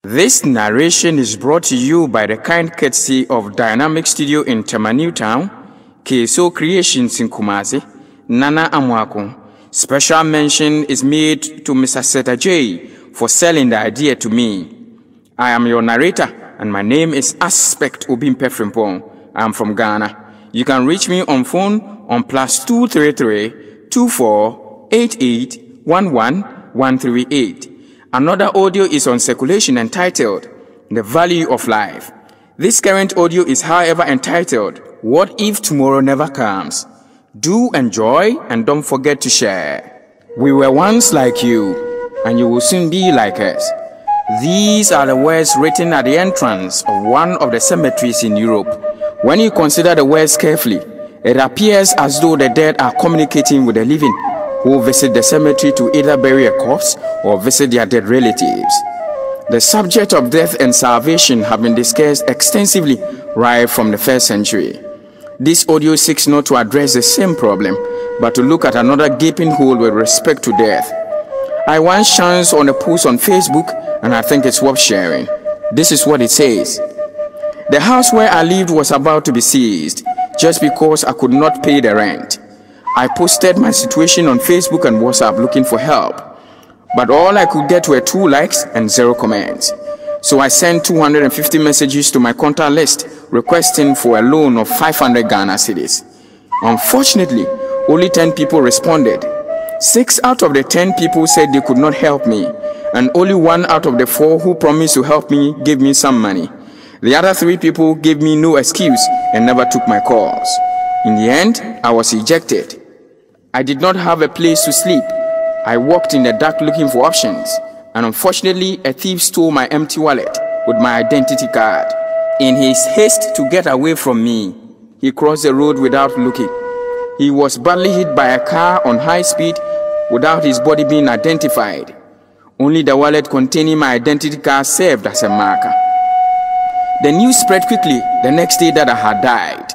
This narration is brought to you by the kind courtesy of Dynamic Studio in Tema Newtown, KSO Creations in Kumasi, Nana Amwako. Special mention is made to Mr. Seta J for selling the idea to me. I am your narrator and my name is Aspect Obimpe Frimpong. I am from Ghana. You can reach me on phone on +233 24 88 11 138. Another audio is on circulation entitled The Value of Life. This current audio is however entitled What If Tomorrow Never Comes? Do enjoy and don't forget to share. We were once like you and you will soon be like us. These are the words written at the entrance of one of the cemeteries in Europe. When you consider the words carefully, it appears as though the dead are communicating with the living who visit the cemetery to either bury a corpse or visit their dead relatives. The subject of death and salvation have been discussed extensively right from the 1st century. This audio seeks not to address the same problem, but to look at another gaping hole with respect to death. I once chanced on a post on Facebook and I think it's worth sharing. This is what it says. The house where I lived was about to be seized just because I could not pay the rent. I posted my situation on Facebook and WhatsApp looking for help, but all I could get were 2 likes and 0 comments. So I sent 250 messages to my contact list requesting for a loan of 500 Ghana cedis. Unfortunately, only 10 people responded. 6 out of the 10 people said they could not help me, and only 1 out of the 4 who promised to help me gave me some money. The other 3 people gave me no excuse and never took my calls. In the end, I was ejected. I did not have a place to sleep. I walked in the dark looking for options, and unfortunately, a thief stole my empty wallet with my identity card. In his haste to get away from me, he crossed the road without looking. He was badly hit by a car on high speed without his body being identified. Only the wallet containing my identity card served as a marker. The news spread quickly the next day that I had died.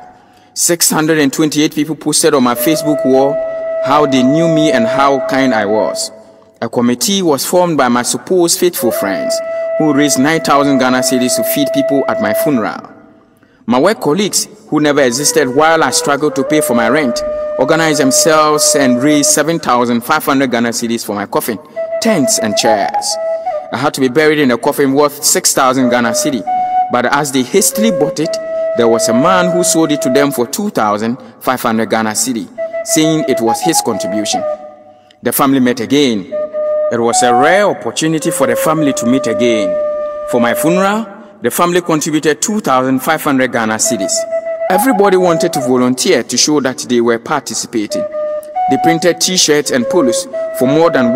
628 people posted on my Facebook wall how they knew me and how kind I was. A committee was formed by my supposed faithful friends who raised 9,000 Ghana cedis to feed people at my funeral. My work colleagues, who never existed while I struggled to pay for my rent, organized themselves and raised 7,500 Ghana cedis for my coffin, tents and chairs. I had to be buried in a coffin worth 6,000 Ghana cedi, but as they hastily bought it, there was a man who sold it to them for 2,500 Ghana cedi, saying it was his contribution. The family met again. It was a rare opportunity for the family to meet again. For my funeral, the family contributed 2,500 Ghana cedis. Everybody wanted to volunteer to show that they were participating. They printed t-shirts and polos for more than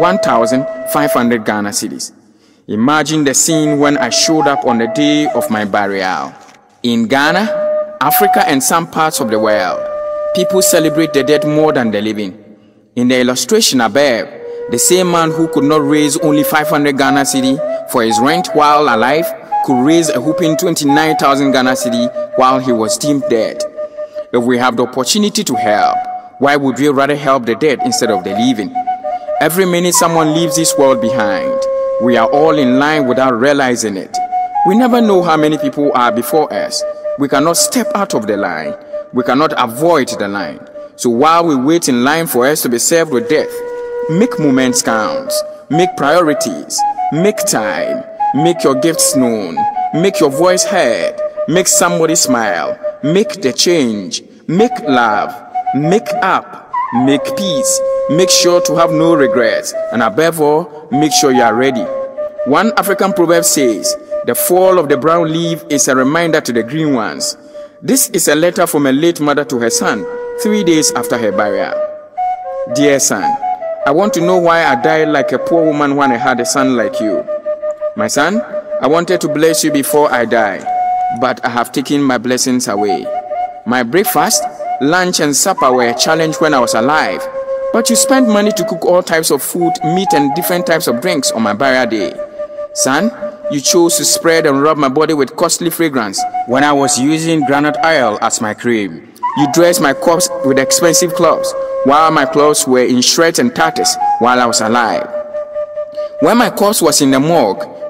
1,500 Ghana cedis. Imagine the scene when I showed up on the day of my burial. In Ghana, Africa and some parts of the world, people celebrate the dead more than the living. In the illustration above, the same man who could not raise only 500 Ghana cedi for his rent while alive could raise a whopping 29,000 Ghana cedi while he was deemed dead. If we have the opportunity to help, why would we rather help the dead instead of the living? Every minute someone leaves this world behind, we are all in line without realizing it. We never know how many people are before us. We cannot step out of the line. We cannot avoid the line. So while we wait in line for us to be served with death, make moments count, make priorities, make time, make your gifts known, make your voice heard, make somebody smile, make the change, make love, make up, make peace, make sure to have no regrets, and above all, make sure you are ready. One African proverb says, the fall of the brown leaf is a reminder to the green ones. This is a letter from a late mother to her son, 3 days after her burial. Dear son, I want to know why I died like a poor woman when I had a son like you. My son, I wanted to bless you before I die, but I have taken my blessings away. My breakfast, lunch and supper were a challenge when I was alive, but you spent money to cook all types of food, meat and different types of drinks on my burial day. Son, you chose to spread and rub my body with costly fragrance when I was using granite oil as my cream. You dressed my corpse with expensive clothes, while my clothes were in shreds and tatters while I was alive. When my corpse was in the morgue,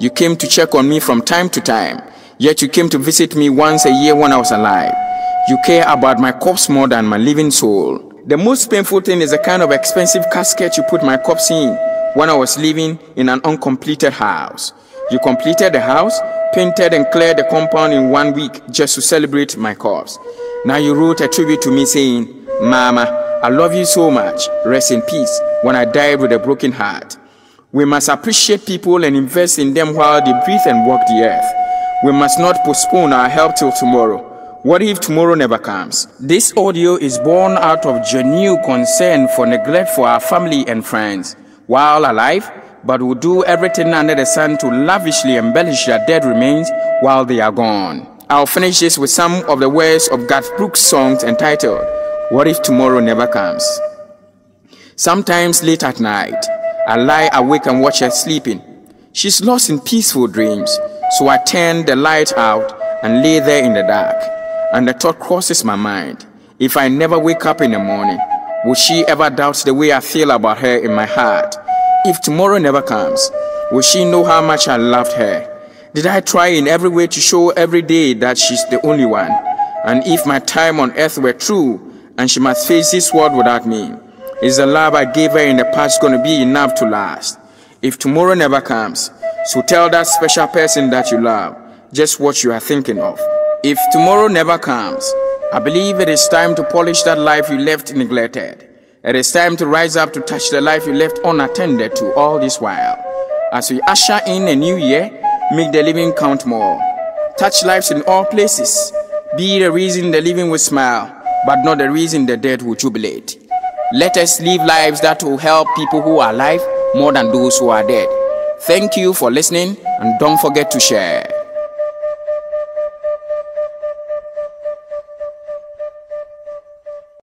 You came to check on me from time to time, yet you came to visit me once a year when I was alive. You care about my corpse more than my living soul. The most painful thing is the kind of expensive casket you put my corpse in when I was living in an uncompleted house. You completed the house, painted and cleared the compound in 1 week just to celebrate my corpse. Now you wrote a tribute to me saying, Mama, I love you so much. Rest in peace when I died with a broken heart. We must appreciate people and invest in them while they breathe and walk the earth. We must not postpone our help till tomorrow. What if tomorrow never comes? This audio is born out of genuine concern for neglect for our family and friends while alive, but will do everything under the sun to lavishly embellish their dead remains while they are gone. I'll finish this with some of the words of Garth Brooks' song entitled, What If Tomorrow Never Comes? Sometimes late at night, I lie awake and watch her sleeping. She's lost in peaceful dreams, so I turn the light out and lay there in the dark. And the thought crosses my mind, if I never wake up in the morning, will she ever doubt the way I feel about her in my heart? If tomorrow never comes, will she know how much I loved her? Did I try in every way to show every day that she's the only one? And if my time on earth were true, and she must face this world without me, is the love I gave her in the past going to be enough to last? If tomorrow never comes, so tell that special person that you love just what you are thinking of. If tomorrow never comes, I believe it is time to polish that life you left neglected. It is time to rise up to touch the life you left unattended to all this while. As we usher in a new year, make the living count more. Touch lives in all places. Be the reason the living will smile, but not the reason the dead will jubilate. Let us live lives that will help people who are alive more than those who are dead. Thank you for listening, and don't forget to share.